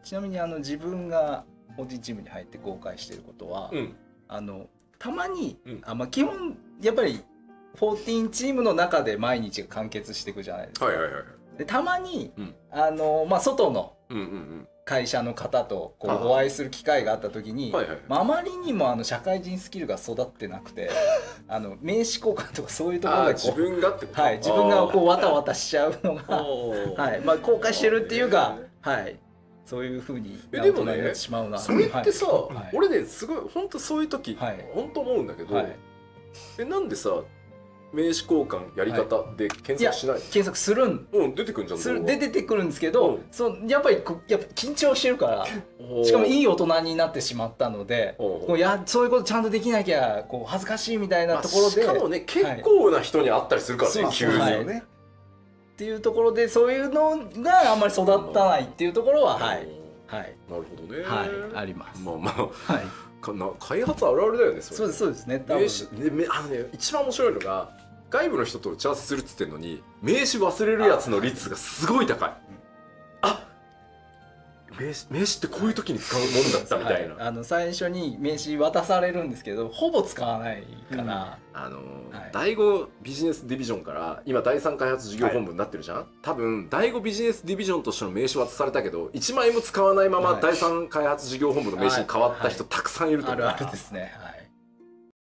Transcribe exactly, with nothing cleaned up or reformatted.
ちなみにあの自分が法人チームに入って公開していることは、うん、あのたまに、うん、あまあ、基本やっぱりじゅうよんチームの中で毎日が完結していくじゃないですか。はいはいはい、でたまに、うん、あのまあ、外の会社の方とこうお会いする機会があった時に、はいはい、まあ、あまりにもあの社会人スキルが育ってなくてあの名刺交換とかそういうところでこう自分がってこと、 はい、自分がこうわたわたしちゃうのが、はいまあ、公開してるっていうか、はい、そういうふうになってしまうな。 それってさ、はい、俺ねすごい本当そういう時、はい、本当思うんだけど、はい、えなんでさ名刺交換やり方で検索しない、はい、 検索するん、 うん、出てくるんじゃん。 する出てくるんですけど、うん、そやっぱりやっぱ緊張してるからしかもいい大人になってしまったのでこうやそういうことちゃんとできなきゃこう恥ずかしいみたいなところで、 まあ、しかもね結構な人に会ったりするからね、はい、急に、はい、 っていうところでそういうのがあんまり育たないっていうところは、はいはい、 なるほどね、 はい、あります。 まあまあ、はい、かな開発あるあるだよね。それそうですそうですね。 名刺であのね一番面白いのが外部の人と打ち合わせするっつってんのに名刺忘れるやつの率がすごい高い。あ名刺、名刺ってこういう時に使うもんだったみたいな、 はい、あの最初に名刺渡されるんですけどほぼ使わないから、 うん、あのーはい、第五ビジネスディビジョンから今第三開発事業本部になってるじゃん、はい、多分第五ビジネスディビジョンとしての名刺渡されたけどいちまいも使わないまま第三開発事業本部の名刺に変わった人たくさんいると思う。 あるあるですね。はい